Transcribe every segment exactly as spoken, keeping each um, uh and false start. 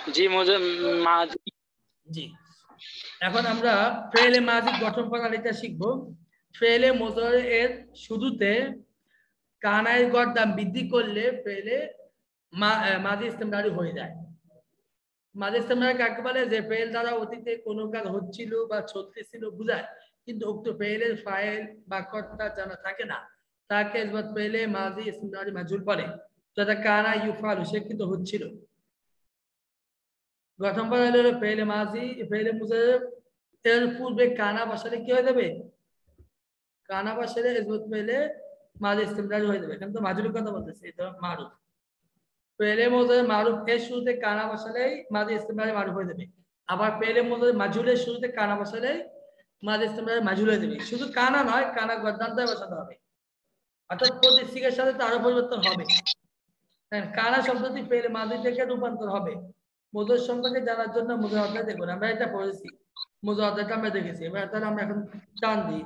জি মাজি। জি, এখন আমরা ফেলে মাজি গঠন প্রণালীটা শিখব। ফেলে মুজারে এর শুরুতে কানায় গড় বৃদ্ধি করলে ফেলে মাজি ইস্তেমরারি হয়ে যায়। মাঝে ইস্তেমরার কাকে বলে? যে ফেল দ্বারা অতীতে কোনো কাজ হচ্ছিল বা চলতেছিল বুঝায়, কিন্তু উক্ত ফেলের ফাইল বা কর্তা জানা থাকে না, তাকে ফেলে মাঝি ইস্তেমরারি মাজহুল বলে। যেটা কানা ইউফালু, সে কিন্তু হচ্ছিল। গঠন প্রণালী হলো ফেলে মাঝি ফেলে মুজারে এর পূর্বে কানা বসালে কি হয়ে যাবে? কানা বসালে ইসবত ফেলে মাঝি ইস্তেমরারি হয়ে যাবে। এখানে তো মাজহুলের কথা বলতেছে, এটা মারুফ। পেলে মুজারে মারুফ এর শুরুতে কানা বসালেই মাঝি ইস্তেমরারি মারুফ হয়ে যাবে। আবার পেলে মুজারে মাজহুলের শুরুতে কানা বসালেই মাঝি ইস্তেমরারি মাজহুল হয়ে যাবে। শুধু কানা নয়, কানা গদ্দান্তায় বসাতে হবে, অর্থাৎ প্রতিষ্ঠিকের সাথে তারও পরিবর্তন হবে। কানা শব্দটি পেলে মাঝি থেকে রূপান্তর হবে। মুজার সম্পর্কে জানার জন্য মুজার অধ্যায় দেখুন, আমরা এটা পড়েছি, মুজার অধ্যায়টা আমরা দেখেছি। এবার তাহলে আমরা এখন টান দিই।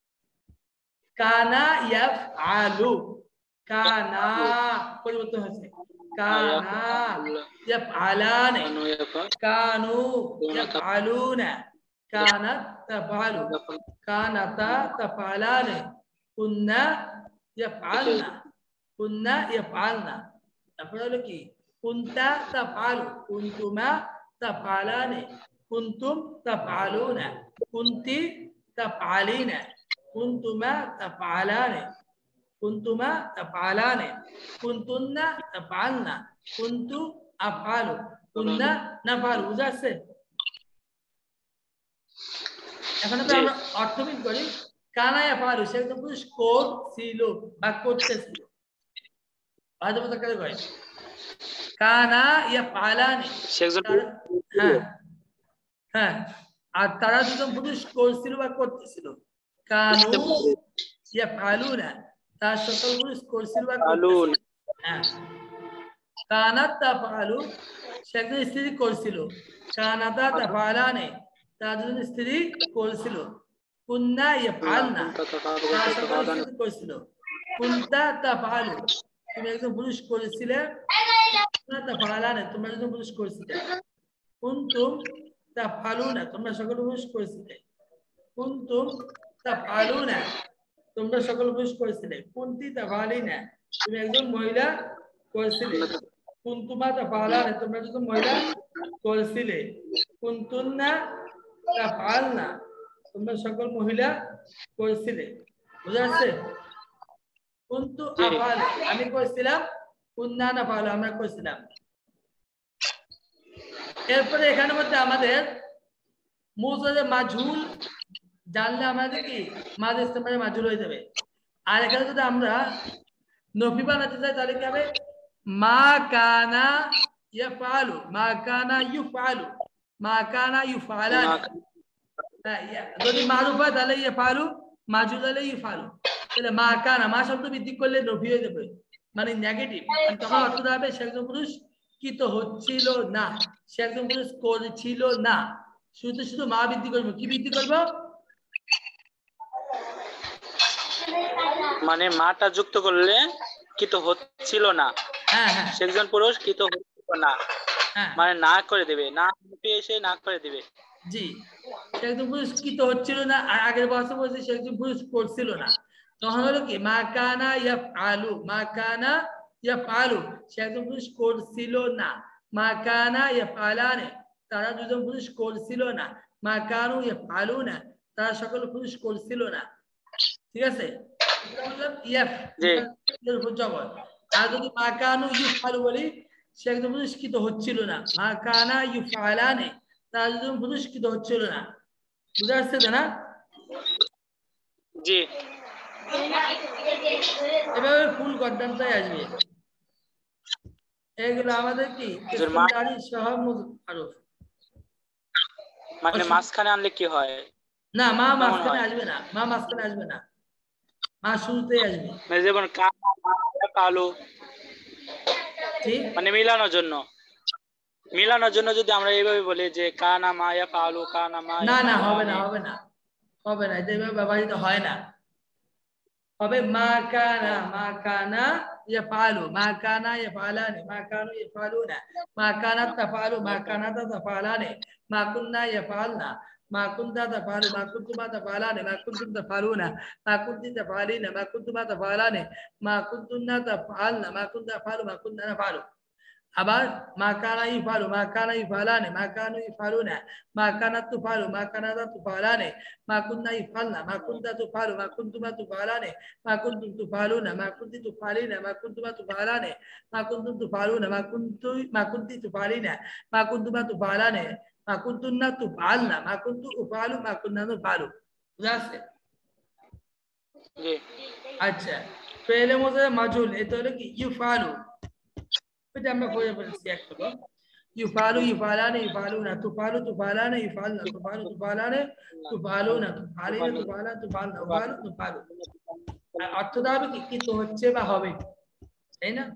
কানা ইয়াফআলু, কানা পরিবর্তন হয়েছে, কানা ইয়াফআলানে, কানু ইয়াফআলুনা, কানাত তাফআলু, কানাতা তাফআলানে, কুন্না ইয়াফআলনা, কুন্না ইয়াফআলনা। তারপরে হলো কি? কুনতা তাফআলু, কুনতুমা তাফআলানে, কুনতুম তাফআলুনা, কুনতি তাফআলিনা, কুনতুমা তাফআলানে, কুনতুমা তাফআলানে, কুনতুন্না তাফআলনা, কুনতু আফআলু, কুন্না নাফআলু। বুঝা আসছে? এখন আমরা অর্থবিদ করি। কানা ইয়াফআলু, সে একদম পুরুষ করছিল বা করতেছিল। বাদ মত করে কয় কানা ইয়াফআলানে, হ্যাঁ হ্যাঁ, আর তারা দুজন পুরুষ করছিল বা করতেছিল। কানু ইয়াফআলুনা, তার সকল পুরুষ করছিল বা করতেছিল। হ্যাঁ, কানাত তাফআলু, সে একজন স্ত্রী করছিল। কানাতা তাফআলানে, তার দুজন স্ত্রী করছিল। কুন্না ইয়াফআলনা, তার সকল স্ত্রী করছিল। কুনতা তাফআলু, তুমি একজন পুরুষ করেছিলে। তাফআলানে, তোমরা একজন পুরুষ করেছিলে। কুনতুম তাফআলুনা, তোমরা সকল পুরুষ করেছিলে। কুনতুম তাফআলুনা, তোমরা সকল পুরুষ করেছিলে। কুনতি তাফআলিনা, তুমি একজন মহিলা করেছিলে। কুনতুমা তাফআলানা, তোমরা একজন মহিলা করেছিলে। কুনতুন্না তাফআলনা, তোমরা সকল মহিলা করেছিলে। বুঝা যাচ্ছে? কুনতু আফআল, আমি করেছিলাম। কুন্না নাফআল, আমরা করেছিলাম। এরপরে এখানের মধ্যে আমাদের মুজারে মাজহুল জানলে আমাদের কি মাঝে ইস্তেমালে মাজহুল হয়ে যাবে। আর এখানে যদি আমরা নফি বানাতে চাই তাহলে কি হবে? মা কানা ইয়াফআলু, মা কানা ইউফআলু, মা কানা ইউফআলানি। যদি মারুফ হয় তাহলে ইয়াফআলু, মাজহুল হলে ইউফআলু। তাহলে মা কানা, মা শব্দ বৃদ্ধি করলে নফি হয়ে যাবে, মানে নেগেটিভ। তখন অর্থ হবে সে একজন পুরুষ কি তো হচ্ছিল না, সে একজন পুরুষ করছিল না। শুধু শুধু মা বৃদ্ধি করবো, কি বৃদ্ধি করবো? মানে মাটা যুক্ত করলে কি তো হচ্ছিল না, হ্যাঁ হ্যাঁ, সে একজন পুরুষ কি তো হচ্ছিল না, মানে না করে দেবে, না এসে না করে দেবে। জি, সে একজন পুরুষ কি তো হচ্ছিল না, আর আগের বছর বলছে সে একজন পুরুষ করছিল না। তখন হলো কি? মা কানা ইয়াফআলু, মা কানা ইয়াফআলু, সে একজন পুরুষ করছিল না। মা কানা ইয়াফআলানে, তারা দুজন পুরুষ করছিল না। মা কানু ইয়াফআলুনা, তারা সকল পুরুষ করছিল না। ঠিক আছে? আর যদি মা কানু ইউফআলু বলি, সে একজন পুরুষ কি তো হচ্ছিল না। মা কানা ইউফআলানে, তারা দুজন পুরুষ কি তো হচ্ছিল না। বুঝা যাচ্ছে না? জি, এভাবে ফুল গদ্দান্তায় আসবে। এগুলো আমাদের কি ইস্তেমরারি সহ মুজাররফ। মানে মাঝখানে আনলে কি হয়? না, মা মাঝখানে আসবে না, মা মাঝখানে আসবে না, মা শুরুতেই আসবে। যেমন কানা মা কালু, মানে মিলানোর জন্য, মিলানোর জন্য যদি আমরা এইভাবে বলি যে কানা মায়া কালু, কানা মায়া, না না, হবে না, হবে না, হবে না, এটা এইভাবে ব্যবহৃত হয় না। হবে মা কানা, মা কানা ইয়াফআলু মা কানা ইয়াফআলানি মা কানু ইয়াফআলুনা মা কানাত তাফআলু মা কানাত তাফআলানি মা কুননা ইয়াফআলনা মা কুনতা তাফআলু মা কুনতুমা তাফআলানি মা কুনতুম তাফআলুনা মা কুনতি তাফআলিনা মা কুনতুমা তাফআলানি মা কুনতুন্না তাফআলনা মা কুনতা তাফআলু মা কুননা নাফআলু। আবার মা কানা ইফআলু মা কানা ইফআলানি মা কানু ইফআলুনা মা কানাত তুফআলু মা কানাতা তুফআলানি মা কুননা ইফআলনা মা কুনতা তুফআলু মা কুনতুমা তুফআলানি মা কুনতুম তুফআলুনা মা কুনতি তুফআলিনা মা কুনতুমা তুফআলানি মা কুনতুম তুফআলুনা মা কুনতু মা কুনতি তুফআলিনা মা কুনতুমা তুফআলানি মা কুনতুন্না তুফআলনা মা কুনতু উফআলু মা কুননা নুফআলু। বুঝা আছে? জি। আচ্ছা, ফেলে মুজারে মাজহুল এটা হলো কি ইউফআলু, এটা আমরা পড়ে পড়েছি একটু। ইউফআলু ইউফআলানি ইউফআলুনা তুফআলু তুফআলানি ইউফআলনা তুফআলু তুফআলানি তুফআলুনা তুফআলিনা তুফআলা তুফআলনা উফআলু তুফআলু। অর্থটা হবে কি কি তো হচ্ছে বা হবে, তাই না?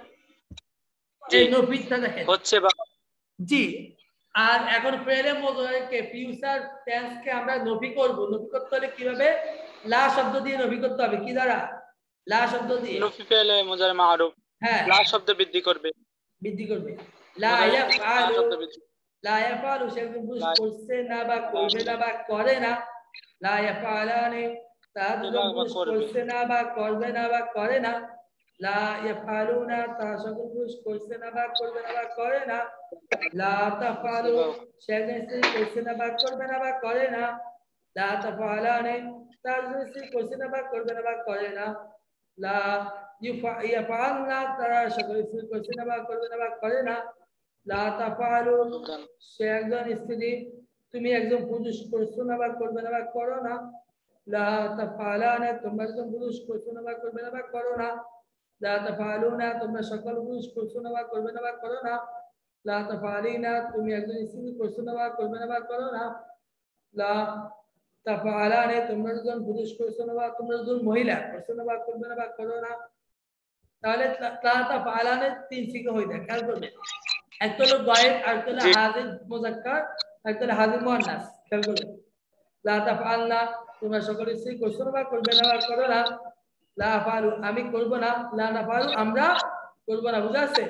এই নফিটা দেখেন হচ্ছে বা জি। আর এখন ফেলে মুজারেকে ফিউচার টেন্সকে আমরা নফি করব। নফি করতে হলে কিভাবে? লা শব্দ দিয়ে নফি করতে হবে। কি দ্বারা? লা শব্দ দিয়ে। নফি ফেলে মুজারে মারুফ হ্যাঁ, লা শব্দ বৃদ্ধি করবে বৃদ্ধি করবে। লা ইয়াফআলু লা ইয়াফআলু সে বুঝ করছে না বা করবে না বা করে না। লা ইয়াফআলানি তা বুঝ করছে না বা করবে না বা করে না। লা ইয়াফআলুনা তা সকল বুঝ করছে না বা করবে না বা করে না। লা তাফআলু সে করছে না বা করবে না বা করে না। লা তাফআলানি তা করছে না বা করবে না বা করে না। লা ইয়াফআলনা তারা সকল করছে না বা করবে না বা করে না। লা তাফআলু সে একজন স্ত্রী, তুমি একজন পুরুষ করছো না বা করবে না বা করো না। লা তাফআলানা তোমরা একজন পুরুষ করছো না বা করবে না বা করো না। লা তাফআলুনা তোমরা সকল পুরুষ করছো না বা করবে না বা করো না। লা তাফআলিনা তুমি একজন স্ত্রী করছো না বা করবে না বা করো না। লা তাফআলানি তোমরা একজন পুরুষ করছো না বা তোমরা একজন মহিলা করছো না বা করবে না বা করো না। তাহলে লা তাফআলানি তিন সিগা হয়ে যায়, খেয়াল করবেন। একটা হলো গায়েব, আরেকটা হলো হাজির মুযাক্কার, আরেকটা হলো হাজির মুআন্নাস। খেয়াল করবেন। লা তাফআলনা তোমরা সকলে স্ত্রী করছো না বা করবে না বা করো না। লা আফআলু আমি করব না। লা নাফআলু আমরা করব না। বুঝা আছে?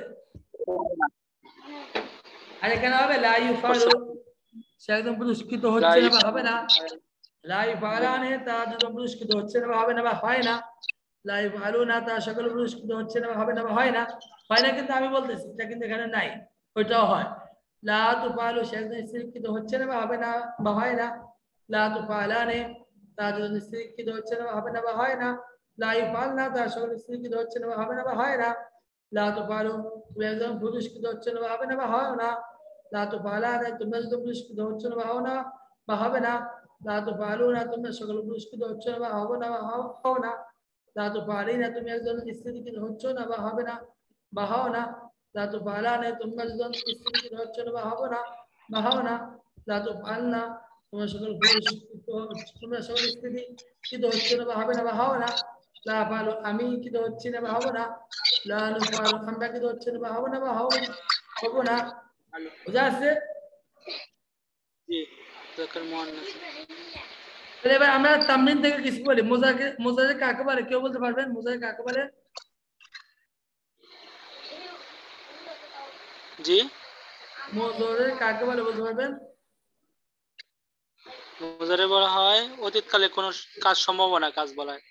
আর এখানে হবে লা ইউফআলু সে একদম পুরস্কৃত হচ্ছে না বা হবে না। লা ইউফআলানি তা একদম পুরস্কৃত হচ্ছে না বা হবে না বা হয় না। লা ইউফআলুনা তা সকল পুরস্কৃত হচ্ছে না বা হবে না বা হয় না। হয় না কিন্তু আমি বলতেছি, এটা কিন্তু এখানে নাই, ওইটাও হয়। লা তুফআলু সে একদম পুরস্কৃত হচ্ছে না বা হবে না বা হয় না। লা তুফআলানি তা একদম পুরস্কৃত হচ্ছে না বা হবে না বা হয় না। লা ইউফআলনা তা সকল পুরস্কৃত হচ্ছে না বা হবে না বা হয় না। লা তুফআলু তুমি একদম পুরস্কৃত হচ্ছে না বা হবে না বা হয় না। লা তুফআলানি তোমরা একদম পুরস্কৃত হচ্ছে না বা হও না বা হবে না। লা তুফআলুনা তোমরা সকল পুরস্কৃত হচ্ছে না বা হবে না বা হও না। লা তুফআলিনা তুমি একজন স্ত্রীকৃত হচ্ছ না বা হবে না বা হও না। লা তুফআলানি তোমরা একজন স্ত্রীকৃত হচ্ছ না বা হবে না বা হও না। লা তুফআলনা তোমরা সকল পুরস্কৃত তোমরা সকল স্ত্রীকৃত হচ্ছ না বা হবে না বা হও না। লা আফআলু আমি কৃত হচ্ছি না বা হব না। লা নুফআলু আমরা কৃত হচ্ছে না বা হব না বা হব না। বুঝা আছে? জি যাকার মুআন্নাস। তাহলে এবার আমরা তামরিন থেকে কিছু বলি। মুজাকে মুজারে কাকে বলে কেউ বলতে পারবেন? মুজারে কাকে বলে? জি মুজারে কাকে বলে বলতে পারবেন? মুজারে বলা হয় অতীতকালে কোন কাজ সম্ভাবনা কাজ বলা হয়।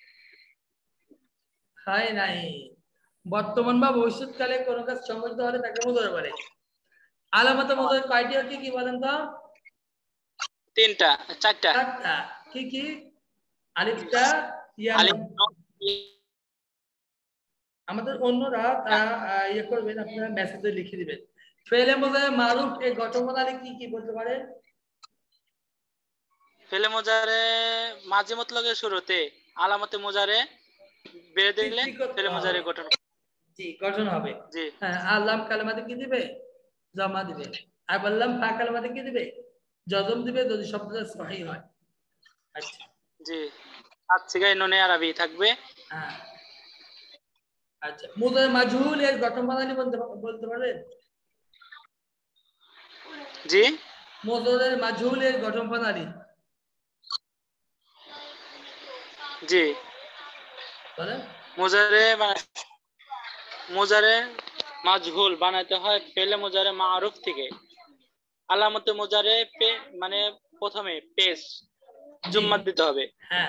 হয় নাই, বর্তমান বা ভবিষ্যৎকালে কোন কাজ সংঘটিত হলে তাকে মুজারে বলে। আলামতে মুজারে কয়টি কি কি বলেন তো? তিনটা চারটা। চারটা। কি কি? আলিফটা ইয়া আলিফ আমাদের অন্যরা তারা ইয়ে করবেন, আপনারা মেসেজে লিখে দিবেন। ফেলে মুজারে মারুফ এর গঠন প্রণালী কি কি বলতে পারেন? ফেলে মুজারে মাঝি মতলবের শুরুতে আলামতে মুজারে বেড়ে দিলে ফেলে মুজারে গঠন জি গঠন হবে। জি হ্যাঁ, আল্লাম কালেমাতে কি দিবে? জমা দিবে। আর বললাম ফা কালেমাতে কি দিবে? জজম দিবে যদি শব্দটা সহি হয়। আচ্ছা জি সাত সিগায় নুনে আরবি থাকবে। হ্যাঁ আচ্ছা, মুজারে মাজহুল এর গঠন প্রণালী বলতে বলতে পারবেন? জি মুজারে মাজহুল এর গঠন প্রণালী জি বলেন। মুজারে মানে মুজারে মাজহুল বানাইতে হয় ফেলে মুজারে মারুফ থেকে। আলামতে মুজারে পে মানে প্রথমে পেশ জুম্মা দিতে হবে। হ্যাঁ,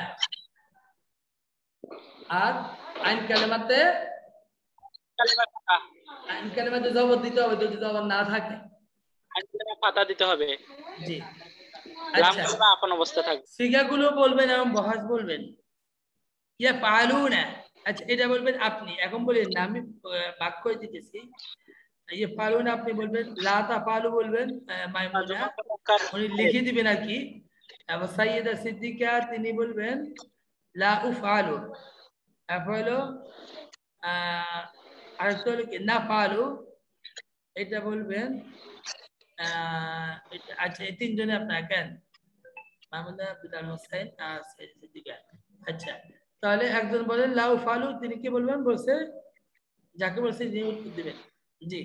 আর আইন কালেমাতে কালিমা ফাতা আইন কালেমাতে জবর দিতে হবে যদি জবর না থাকে। আইন কালিমা ফাতা দিতে হবে। জি, লাম আচ্ছা, কালিমা আপন অবস্থা থাকবে। সিগাগুলো বলবেন এবং বহাস বলবেন। ইয়া পালুনা, আচ্ছা এটা বলবেন আপনি, এখন বলেন না, আমি আহ, বাক্য দিতেছি। ইয়ে পালুনা আপনি বলবেন, লা তাফালু বলবেন আহ, মাইমুনা, জুমা মুজাক্কার উনি লিখে দিবেন আর কি। আবার সাইয়েদা সিদ্দিকা তিনি বলবেন লা উফআলু। তারপর হলো আহ আরেকটা হলো কি না পালু, এটা বলবেন আহ এটা- আচ্ছা এই তিনজনে আপনার কেন মাহমুদা বিদাল হোসেন আর সাইয়েদা সিদ্দিকা। আচ্ছা, তাহলে একজন বলেন লা উফআলু, তিনি কি বলবেন, বলছে যাকে বলছে যিনি উত্তর দিবেন। জি,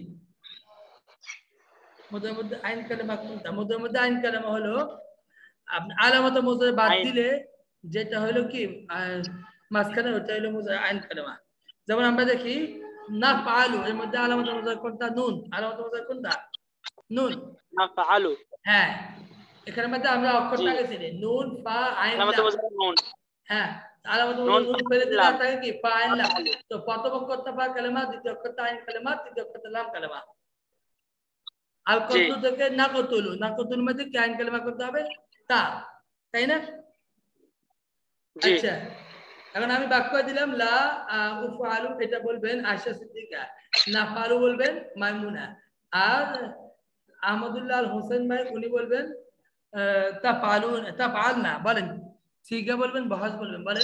মুদের মধ্যে আইন কালেমা কোনটা? মুদের মধ্যে আইন কালেমা হলো আপনি আলামত মুজারে বাদ আইন দিলে যেটা হলো কি আহ, মাঝখানে ওটা হলো মুজারে আইন কালেমা। যেমন আমরা দেখি না পালু, এর মধ্যে আলামত মুজারে কোনটা? নুন। আলামত মুজারে কোনটা? নুন। মাফআলু। হ্যাঁ, এখানে মধ্যে আমরা জি, অক্ষরটা গেছি নুন ফা আইন আলামতে লাম। মুজারে নুন হ্যাঁ, আলামত নুন মুজারে নুন ফেলে দিলে লাম থাকে কি ফা আইন লাম। মাফআলু। তো প্রথম অক্ষরটা ফা কালেমা, দ্বিতীয় অক্ষরটা আইন কালেমা, তৃতীয় অক্ষরটা লাম কালেমা। আল জি কতলু থেকে না কতলু, না কতলুর মধ্যে কি আইন কালেমা করতে হবে? তা, তাই না? জি আচ্ছা, এখন আমি বাক্য দিলাম লা উফআলু, এটা বলবেন আয়েশা সিদ্দিকা, নাফআলু বলবেন মাইমুনা, আর আহমদুল্লাহ আল হোসেন ভাই উনি বলবেন তাফআলু তাফআলনা। বলেন সিগা বলবেন বহাস বলবেন, বলেন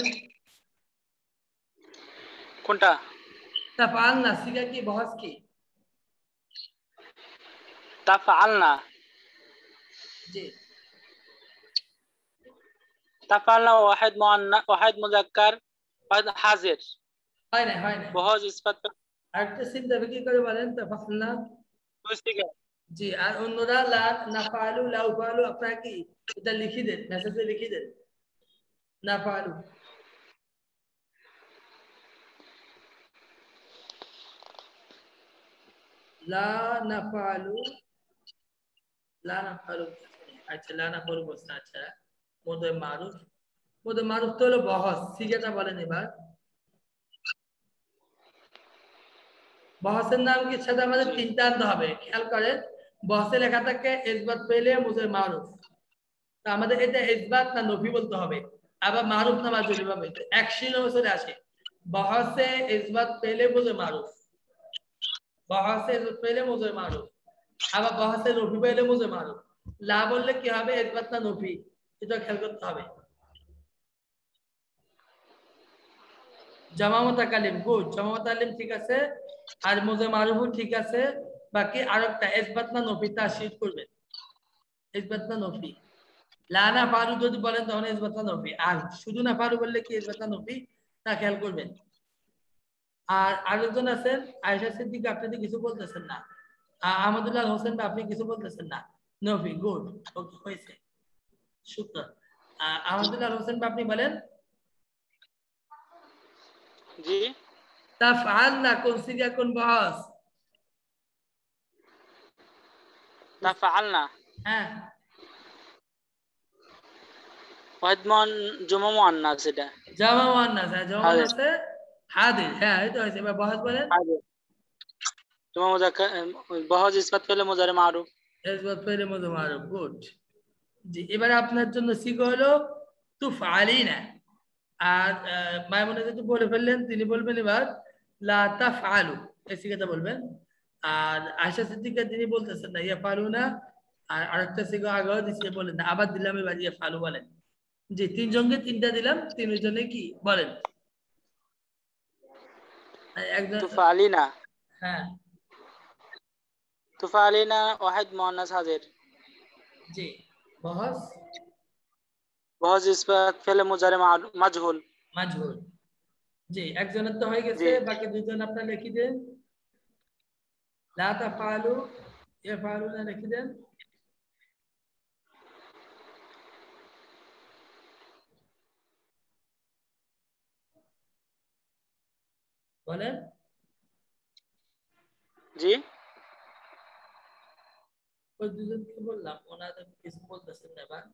কোনটা? তাফআলনা সিগা কি বহাস কি? তাফআলনা জি, তাফআলনা ওয়াহিদ মুআন্নাস ওয়াহিদ মুজাক্কার ওয়াহিদ হাজির হয় না, হয় না। বহজ ইসবাত আরেকটা চিন্তা কি করে বলেন তাফআলনা। দুই থেকে। জি, আর অন্যরা লা নাফআলু লা উফআলু, আপনারা কি এটা লিখে দেন, মেসেজে লিখে দেন নাফআলু। লা নাফআলু লা নাফআলু। আচ্ছা, লা নাফআলু বলছে। আচ্ছা, মুদে মারুফ, মুদে মারুফ তো হলো বহস। সিগাটা বলেন এবার। বহসের নাম কি? সাথে আমাদের তিনটা আনতে হবে, খেয়াল করেন। বহসে লেখা থাকে ইসবাত পেলে মুদে মারুফ, তো আমাদের এটা ইসবাত না নফি বলতে হবে। আবার মারুফ না মাজুলি ভাবে একশিন চলে আসে। বহসে ইসবাত পেলে মুদে মারুফ, বহসে ইসবাত পেলে মুদে মারুফ, আবার বহসে নফি পেলে মুদে মারুফ। লা বললে কি হবে? ইসবাত না নফি, এটা খেয়াল করতে হবে। জামা মুতাকাল্লিম, গুড, জামা মুতাকাল্লিম ঠিক আছে, আর মুজে মারুফ ঠিক আছে। বাকি আরেকটা ইসবাত না নফি, তাশরীদ করবেন। ইসবাত না নফি। লা না ফারু যদি বলেন তখন ইসবাত না নফি, আর শুধু না ফারু বললে কি ইসবাত না নফি, তা খেয়াল করবেন। আর আরেকজন আছেন আয়েশা সিদ্দিকা, আপনি তো কিছু বলতেছেন না। আ- আহমদুল্লাহ হোসেন বা আপনি কিছু বলতেছেন না। নফি, গুড, ওকে, হয়েছে, শুক্র। আহমদুল্লাহ হোসেন বা আপনি বলেন জি তাফআলনা কোন সিগা কোন বহস? তাফআলনা হ্যাঁ, ওয়াহিদ মুআন জুমা মুআন্নাস এটা জামা মুয়ান্নাস, হ্যাঁ জামা হাজির মুয়ান্নাসে হাদির, হ্যাঁ এই তো হয়েছে। এবার বহস বলেন। হাজির জুমা মুজাক্কার বহজ ইসবাত পেলে মুজারে মারুফ। ইসবাত ফেলে মধ্যে মারুফ, গুড। জি, এবারে আপনার জন্য সিগা হলো তুফআলিনা। আর আহ, মাইমুনা যেহেতু বলে ফেললেন, তিনি বলবেন এবার লা তাফআলু, এই সিগাটা বলবেন। আর আয়েশা সিদ্দিকা তিনি বলতেছেন না, ইয়া ফালুনা। আর আরেকটা সিগা আগেও দিচ্ছে, বলেন না, আবার দিলাম এবার ইয়া ফালু বলেন। জি, তিনজনকে তিনটা দিলাম, তিনজনে কি বলেন? একজন, তুফালিনা হ্যাঁ, তুফালিনা ওয়াহিদ মুআন্নাস হাজির জি, বহস বহজ ইসবাত পেলে মুজারে মারুফ মাজহুল। মাজহুর। জি, একজনের তো হয়ে জি গেছে, বাকি দুজন আপনারা লিখে দেন। লা তাফআলু ইয়াফআলুনা লিখে দেন, বলেন। জি ওই দুজনকে বললাম ওনাদের কিছু বলতেছেন না এবার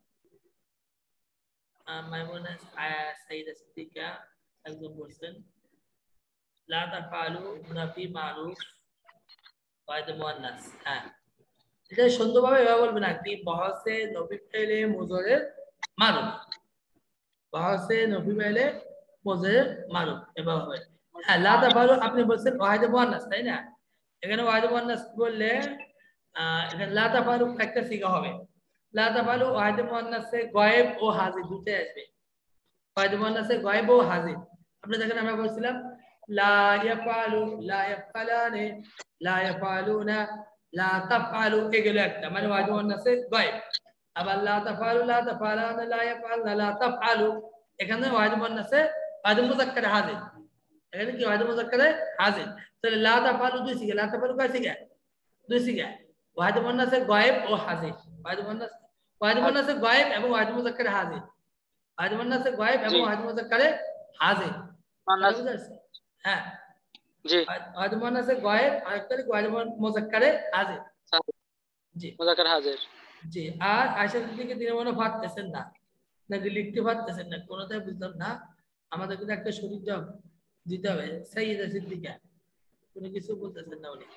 মাইমুনা সাইদা সিদ্দিকা একজন বলছেন লা তাফআলু নাফি মারুফ ওয়াইদ মুআন্নাস হ্যাঁ এটা সুন্দরভাবে এভাবে বলবেন আপনি বহসে নবী ফেলে মুজরের মারুফ বহসে নবী ফেলে মুজরের মারুফ এভাবে হবে হ্যাঁ লা তাফআলু আপনি বলছেন ওয়াইদ মুআন্নাস তাই না এখানে ওয়াইদ মুআন্নাস বললে এখানে লা তাফআলু একটা সিগা হবে লা তাফআলু ওয়াইদ মুআন্নাসে গায়েব ও হাজির দুটোই আসবে ওয়াইদ মুআন্নাসে গায়েব ও হাজির আপনি দেখেন আমরা বলছিলাম লা ইয়াফআলু লা ইয়াফআলানে লা ইয়াফআলুনা লা তাফআলু এগুলো একটা মানে ওয়াইদ মুআন্নাসে গায়েব আবার লা তাফআলু লা তাফআলানা লা ইয়াফআলনা লা তাফআলু এখানে ওয়াইদ মুআন্নাসে ওয়াইদ মুযাক্কার হাজির এখানে কি ওয়াইদ মুযাক্কার হাজির তাহলে লা তাফআলু দুই সিগা লা তাফআলু কয় সিগা দুই সিগা ওয়াহিদ মুন্নাসে গায়েব ও হাজির ওয়াহিদ মুন্নাস ওয়াহিদ মুন্নাসে গায়েব এবং ওয়াহিদ মুযাক্কারে হাজির ওয়াহিদ মুন্নাসে গায়েব এবং ওয়াহিদ মুযাক্কারে হাজির হ্যাঁ জি ওয়াহিদ মুন্নাসে গায়েব আর একটা ওয়াহিদ মুযাক্কারে হাজির জি মুযাক্কার হাজির জি আর আয়েশা সিদ্দিকা তিনি মনে পারতেছেন না নাকি লিখতে পারতেছেন না কোনটাই বুঝলাম না আমাদের কিন্তু একটা শরীর জব দিতে হবে সাইয়্যিদা সিদ্দিকা কোনো কিছু বলতেছেন না উনি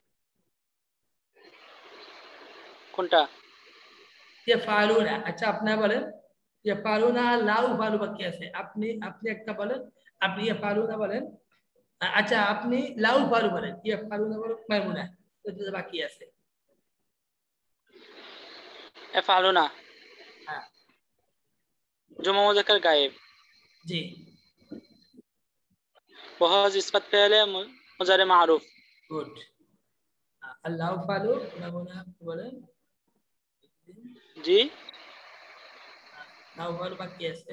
কোনটা ইয়াফআলুনা আচ্ছা আপনারা বলেন ইয়াফআলুনা লা উফআলু বাকি আছে আপনি আপনি একটা বলেন আপনি ইয়াফআলুনা বলেন আচ্ছা আপনি লা উফআলু বলেন ইয়াফআলুনা বলেন মাইমুনা এটা বাকি আছে ইয়াফআলুনা হ্যাঁ জমা মুযাক্কার গায়েব জি ওয়াজ ইসফাত ফেলে মুজারে মারুফ গুড লা উফআলু মাইমুনা বলেন জি লা উফআলু বাকি আছে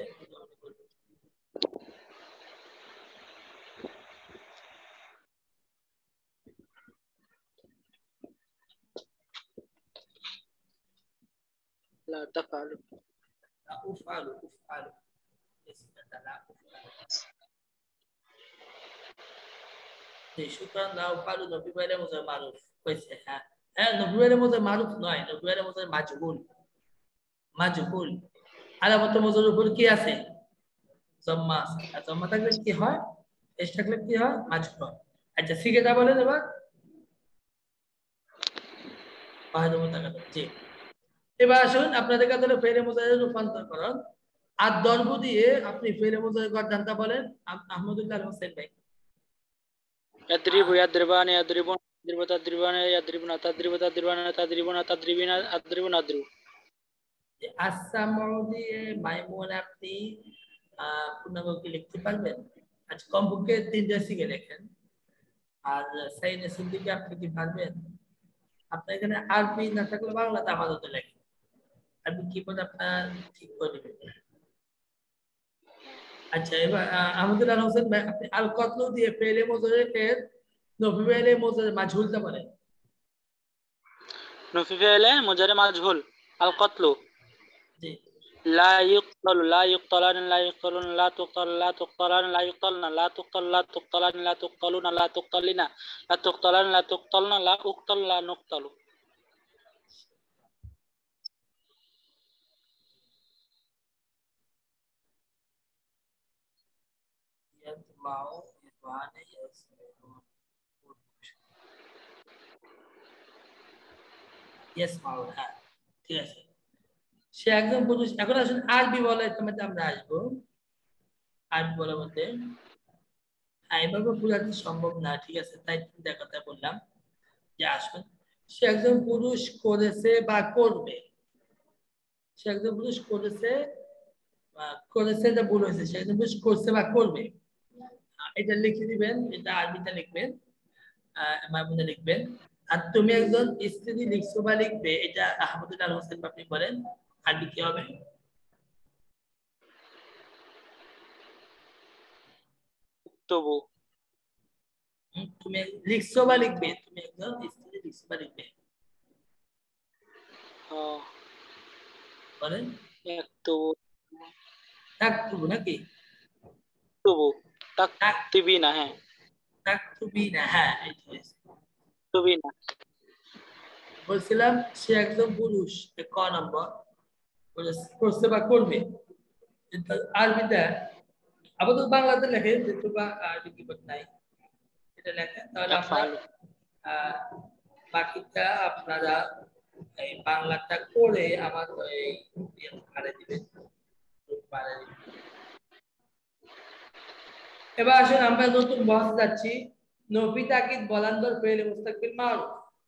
لا تفعلوا لا أفعل أفعل اسمها لا أفعل شكرا لا أفعل نبي بيله مزر معروف كويس ها ها نبي بيله مزر معروف نوع نبي بيله مزر مجهول مجهول علامة مزر উপর কি আছে জম্মা আছে জম্মা থাকলে কি হয় এস থাকলে কি হয় মাজহুল আচ্ছা সিগাটা বলেন এবার বাহাদুর মুতাকাদ্দিম জি এবার আসুন আপনাদের কাছে ফেলে মুজাহিদের রূপান্তর করুন আর দর্ব দিয়ে আপনি ফেলে মুজাহিদ গর্দানটা বলেন আহমদুল্লাহ হোসেন ভাই ইয়াদরিবু ইয়াদরিবানি ইয়াদরিবুন ইয়াদরিবু তাদরিবানি ইয়াদরিবুনা তাদরিবু তাদরিবানা তাদরিবুনা তাদরিবিনা আদরিবুনা আদরিবু আসামউ দিয়ে মাইমুন আপনি পূর্ণবাক্যে লিখতে পারবেন আচ্ছা কমপক্ষে তিনটা শিখে লেখেন আর সাইনে সিদ্দিকে আপনি কি পারবেন আপনার এখানে আরবি না থাকলে বাংলাতে আপাতত লেখেন আরবি কিবোর্ড আপনার ঠিক করে নেবেন আচ্ছা এবার আমাদের আল হোসেন ভাই আপনি আল কতলু দিয়ে ফেলে মুজারে এর নফি ফেলে মুজারে মাজহুলটা বলেন নফি ফেলে মুজারে মাজহুল আল কতলু জি লা ইউক্তাল লা ইউক্তালান লা ইউক্তালুন লা তুক্তাল লা তুক্তালান লা ইউক্তালনা লা তুক্তাল লা তুক্তালান লা তুক্তালুনা লা তুক্তালিনা লা তুক্তালান লা তুক্তালনা লা উক্তাল লা নুক্তালু ইয়াতমাউ ইবানে ইয়াসমাউন ইয়াসমাউন হ্যাঁ ঠিক আছে সে একদম পুরুষ এখন আসুন আরবি বলে তোমাতে আমরা আসবো আরবি বলার মধ্যে এইভাবে বোঝাতে সম্ভব না ঠিক আছে তাই তিনটা কথা বললাম যে আসুন সে একজন পুরুষ করেছে বা করবে সে একজন পুরুষ করেছে বা করেছে এটা ভুল হয়েছে সে একজন পুরুষ করছে বা করবে এটা লিখে দিবেন এটা আরবিতে লিখবেন মাইমুনে লিখবেন আর তুমি একজন স্ত্রী লিখছো বা লিখবে এটা আহমদুল্লাহ হোসেন আপনি বলেন আরবি কি হবে তবু তুমি লিখছো বা লিখবে তুমি একজন স্ত্রী লিখছো বা লিখবে হ্যাঁ বলেন ইয়াকতুবু তাকতুবু নাকি তবু তাকতিবিনা হ্যাঁ তাকতুবিনা হ্যাঁ এই হয়েছে ইয়াকতুবিনা বলছিলাম সে একজন পুরুষ ক নম্বর করছে বা করবে আরবিতে আপাতত বাংলাতে লেখে যেহেতু আরবি কিবোর্ড নাই এটা লেখে তাহলে আমরা বাকিটা আপনারা এই বাংলাটা করে আমার এই পারে দিবেন পারে দিবেন এবার আসুন আমরা নতুন বহস যাচ্ছি নফি তাকিদ বলান্দর ফেলে মুস্তাকবিল মারুফ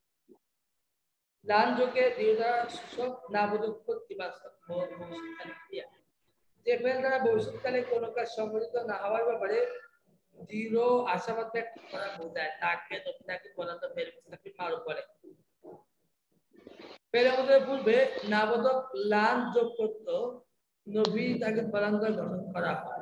লান যোগে দীর্ঘ সূচক নাবোধক প্রতিবাচক ভবিষ্যৎকালে ক্রিয়া যে ফেল দ্বারা ভবিষ্যৎকালে কোনো কাজ সম্পাদিত না হওয়ার ব্যাপারে দৃঢ় আশাবাদ ব্যক্ত করা বোঝায় তাকে নফি তাকিদ বলান্দর ফেলে মুস্তাকবিল মারুফ বলে ফেলে মুস্তাকবিল পূর্বে নাবোধক লান যোগ করত নফি তাকিদ বলান্দর গঠন করা হয়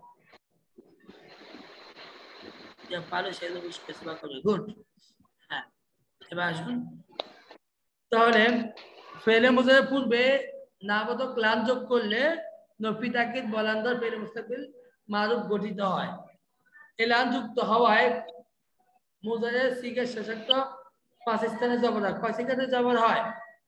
যা পারে সেগুলো স্পেসিফাই করবে গুড হ্যাঁ এবার আসুন তাহলে ফেলে মুজারের পূর্বে নাবোধক লান যোগ করলে নফি তাকিদ বলান্দর ফেলে মুস্তাকবিল মারুফ গঠিত হয় এই লান যুক্ত হওয়ায় মুজারের সিগের শেষার্থ পাঁচ স্থানে জবর হয় পাঁচ স্থানে জবর হয়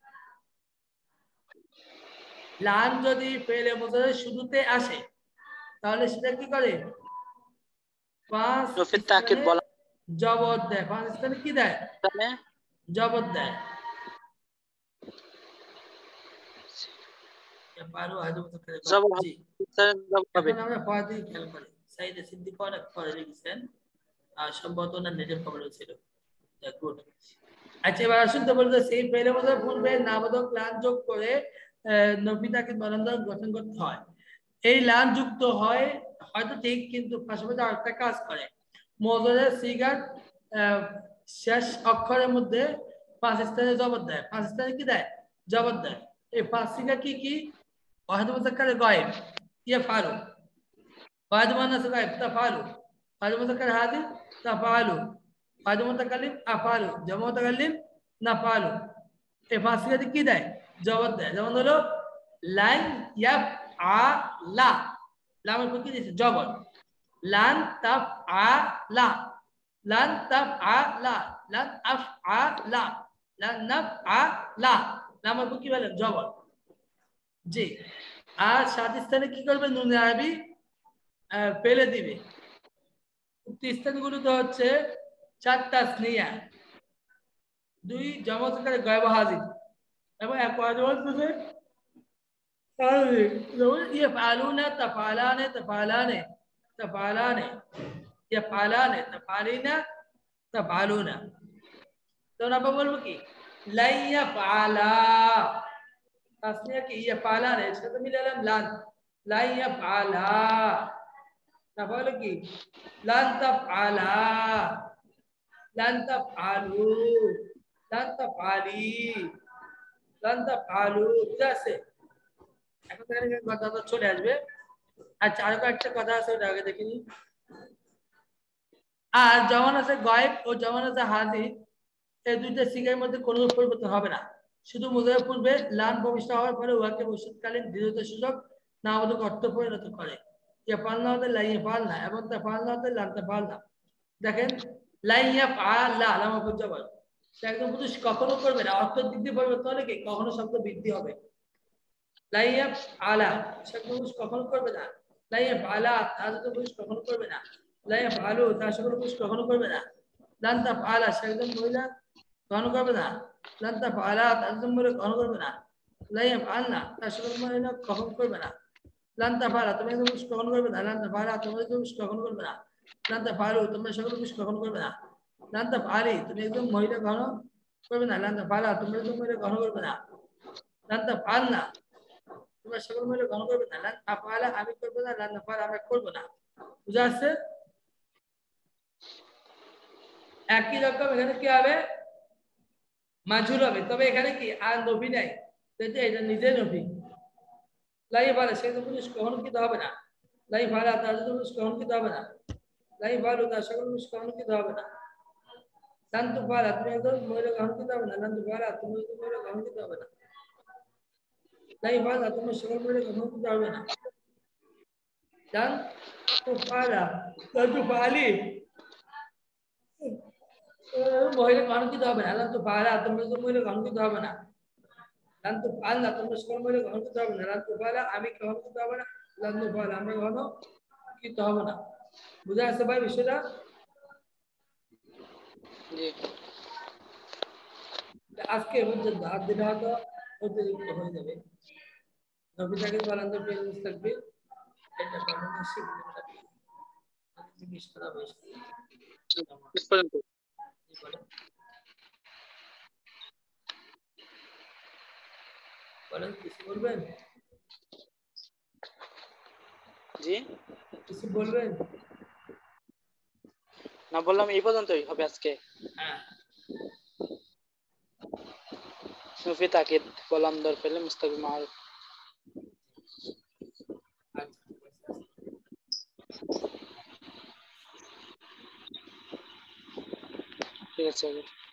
লান যদি ফেলে মুজারের শুরুতে আসে তাহলে সেটা কি করে পাঁচ নফি তাকিদ বলা জবর দেয় পাঁচ স্থানে কি দেয় জবর দেয় পারো আজ করে জবর জি হবে এখন আমরা পড়াতেই খেয়াল করি সাইদে সিদ্দিক অনেক পড়ে লিখেছেন আর সম্ভবত না নেটের খবর ছিল গুড আচ্ছা এবার আসুন তো বলতে সেই ফেলে মুজারের পূর্বে নাবোধক লান যোগ করে নফি তাকিদ বলান্দর গঠন করতে হয় এই লান যুক্ত হয় হয়তো ঠিক কিন্তু পাশাপাশি আরেকটা কাজ করে মুজারের সিগার শেষ অক্ষরের মধ্যে পাঁচ স্থানে জবর দেয় পাঁচ স্থানে কি দেয় জবর দেয় এই পাঁচ সিগা কি কি ওয়াহিদ মুযাক্কার গায়েব ইয়াফআলু ওয়াহিদ মুযান্নাস গায়েব তাফআলু ওয়াহিদ মুযাক্কার হাজির তাফআলু ওয়াহিদ মুতাকাল্লিম আফআলু জামা মুতাকাল্লিম নাফআলু এই পাঁচ সিগা কি দেয় জবর দেয় যেমন হলো লান ইয়াফআলা লামের পর কি দিয়েছে জবর লান তাফআলা লান তাফআলা লান আফআলা লান নাফআলা লামের পর কি বলে জবর জি আর সাত স্থানে কি করবে নুনে আরবি ফেলে দিবে উক্ত স্থানগুলো তো হচ্ছে চার তাসনিয়া দুই জামা করে গায়ব হাজির এবং এক ওয়াজব আছে ইয়াফআলুনা তাফআলানে তাফআলানে তাফআলানে ইয়াফআলানে তাফআলিনা তাফআলুনা তো আমরা বলবো কি লা ইয়াফআলা তাসনিয়া কি ইয়াফআলানে এর সাথে মিলালাম লান লা ইয়াফআলা তাহলে কি লান তাফআলা লান তাফআলু লান তাফআলি লান তাফআলু বুঝা আছে এখন থেকে কথাটা চলে আসবে আচ্ছা আর একটা কথা আছে ওটা আগে দেখিনি আর যেমন আছে গায়েব ও যেমন আছে হাজির এই দুইটা সিগারের মধ্যে কোনো পরিবর্তন হবে না শুধু মুজারের পূর্বে লান প্রবিষ্ট হওয়ার পরে উহাকে ভবিষ্যৎকালীন দৃঢ়তা সূচক নাবোধক অর্থ পরিণত করে ইয়াফআলনা হতে লা ইয়াফআলনা এবং তাফআলনা হতে লান তাফআলনা দেখেন লা ইয়াফআলা লাম উপর জবর সে একদম পুরুষ কখনো করবে না অর্থ দিক দিয়ে পরিবর্তন হলে কি কখনো শব্দ বৃদ্ধি হবে লা ইয়াফআলা সে পুরুষ কখনো করবে না লা ইয়াফআলা তার পুরুষ কখনো করবে না লা ইয়াফআলু তার পুরুষ কখনো করবে না লান তাফআলা সে একদম মহিলা কখনো করবে না লান তাফআলা তার মহিলা কখনো করবে না লা ইয়াফআলনা তার মহিলা কখনো করবে না লান তাফআলা তুমি একদম পুরুষ কখনো করবে না লান তাফআলা তুমি একদম পুরুষ কখনো করবে না লান তাফআলু তোমরা সকল পুরুষ কখনো করবে না লান তাফআলি তুমি একদম মহিলা কখনো করবে না লান তাফআলা তোমরা একদম মহিলা কখনো করবে না লান তাফআলনা তোমরা সকল মহিলা কখনো করবে না লান আফআলা আমি করব না লান নাফআলা আমরা করব না বুঝা আছে একই রকম এখানে কি হবে মাজহুর হবে তবে এখানে কি আর নফি নাই তাই এটা নিজে নফি লাই ভালো সে পুরুষ কখনো কি হবে না লাই ভালো তার পুরুষ কখনো কি হবে না লাই ভালো তার সকল পুরুষ কখনো কি হবে না শান্ত ভালো তুমি একদম মহিলা কখনো কি হবে না শান্ত ভালো তুমি একদম মহিলা কখনো কি হবে না লাই ভালো তুমি সকল মহিলা কখনো কি হবে না dan tufala dan tufali মহিলা গণকিত হবে না লাম তো ফালা তোমরা তো মহিলা গণকিত হবে না লাম তো ফালা তোমরা সকল মহিলা গণকিত হবে না লাম তো ফালা আমি গণকিত হবে না লাম তো ফালা আমরা গণকিত হবে না বুঝা আছে ভাই বিষয়টা জি আজকে পর্যন্ত আর দিন হয়তো অতিরিক্ত হয়ে যাবে নবীটাকে বলেন তো প্রেম মুস্তাকবির এটা বানানো শিখতে জিনিস করা বেশি শেষ পর্যন্ত বলেন কিছু বলবেন জি কিছু বলবেন না বললাম এই পর্যন্তই হবে আজকে হ্যাঁ সুফি তাকিদ বললাম দর পেলে মুস্তাকিম মারুফ আচ্ছা ঠিক আছে